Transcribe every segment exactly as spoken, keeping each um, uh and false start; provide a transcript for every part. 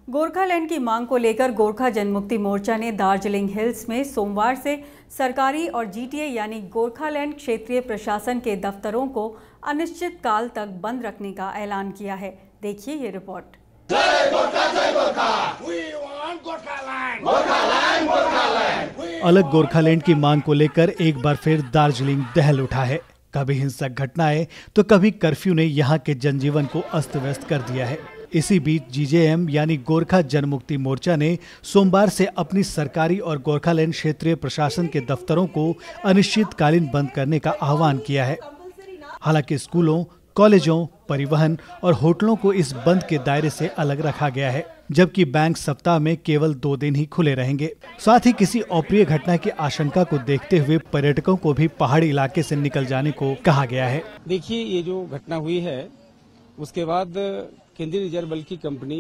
गोरखालैंड की मांग को लेकर गोरखा जनमुक्ति मोर्चा ने दार्जिलिंग हिल्स में सोमवार से सरकारी और जीटीए यानी गोरखालैंड क्षेत्रीय प्रशासन के दफ्तरों को अनिश्चित काल तक बंद रखने का ऐलान किया है। देखिए ये रिपोर्ट। जय गोरखा, जय गोरखा। We want Gorkhaland, Gorkhaland, Gorkhaland. अलग गोरखालैंड की मांग को लेकर एक बार फिर दार्जिलिंग दहल उठा है। कभी हिंसक घटनाएं तो कभी कर्फ्यू ने यहां के जनजीवन को अस्त व्यस्त कर दिया है। इसी बीच जीजेएम यानी गोरखा जनमुक्ति मोर्चा ने सोमवार से अपनी सरकारी और गोरखालैंड क्षेत्रीय प्रशासन के दफ्तरों को अनिश्चितकालीन बंद करने का आह्वान किया है। हालांकि स्कूलों, कॉलेजों, परिवहन और होटलों को इस बंद के दायरे से अलग रखा गया है, जबकि बैंक सप्ताह में केवल दो दिन ही खुले रहेंगे। साथ ही किसी अप्रिय घटना की आशंका को देखते हुए पर्यटकों को भी पहाड़ी इलाके से निकल जाने को कहा गया है। देखिए, ये जो घटना हुई है उसके बाद केंद्रीय रिजर्व बल की कंपनी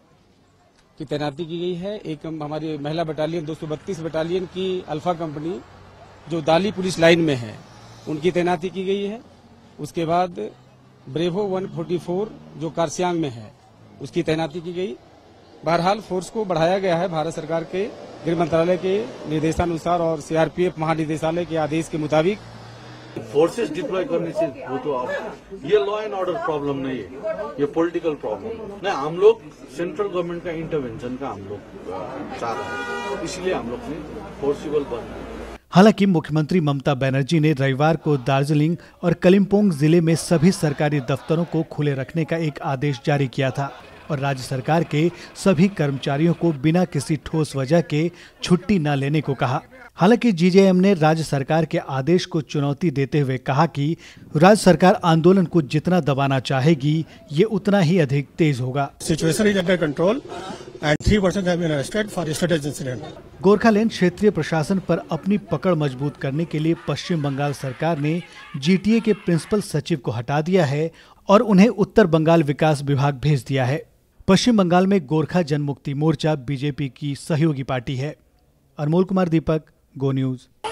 की तैनाती की गई है। एक हमारी महिला बटालियन दो सौ बत्तीस बटालियन की अल्फा कंपनी जो दाली पुलिस लाइन में है उनकी तैनाती की गई है। उसके बाद ब्रेवो एक सौ चौवालीस जो कारसियांग में है उसकी तैनाती की गई। बहरहाल फोर्स को बढ़ाया गया है भारत सरकार के गृह मंत्रालय के निर्देशानुसार और सीआरपीएफ महानिदेशालय के आदेश के मुताबिक। फोर्सेस डिप्लॉय करने से वो तो आप ये लॉ एंड ऑर्डर प्रॉब्लम नहीं है, ये पॉलिटिकल प्रॉब्लम नहीं। हम लोग सेंट्रल गवर्नमेंट का इंटरवेंशन का हम लोग चाह रहे हैं, इसलिए हम लोग ने फोर्सिबल बना। हालांकि मुख्यमंत्री ममता बनर्जी ने रविवार को दार्जिलिंग और कलिम्पोंग जिले में सभी सरकारी दफ्तरों को खुले रखने का एक आदेश जारी किया था और राज्य सरकार के सभी कर्मचारियों को बिना किसी ठोस वजह के छुट्टी न लेने को कहा। हालांकि जीजेएम ने राज्य सरकार के आदेश को चुनौती देते हुए कहा कि राज्य सरकार आंदोलन को जितना दबाना चाहेगी, ये उतना ही अधिक तेज होगा। Situation is under control and three persons have been arrested for yesterday's incident. Gorkhaland क्षेत्रीय प्रशासन पर अपनी पकड़ मजबूत करने के लिए पश्चिम बंगाल सरकार ने जीटीए के प्रिंसिपल सचिव को हटा दिया है और उन्हें उत्तर बंगाल विकास विभाग भेज दिया है। पश्चिम बंगाल में गोरखा जनमुक्ति मोर्चा बीजेपी की सहयोगी पार्टी है। Anmol Kumar Deepak, go news.